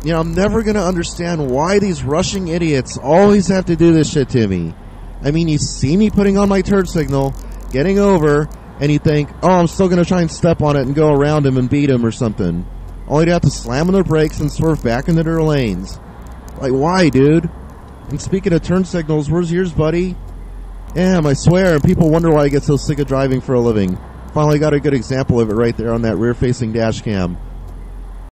I'm never going to understand why these rushing idiots always have to do this shit to me. I mean, you see me putting on my turn signal, getting over, and you think, oh, I'm still going to try and step on it and go around him and beat him or something. Only to have to slam on their brakes and swerve back into their lanes. Like, why, dude? And speaking of turn signals, where's yours, buddy? Damn, I swear, and people wonder why I get so sick of driving for a living. Finally got a good example of it right there on that rear-facing dash cam.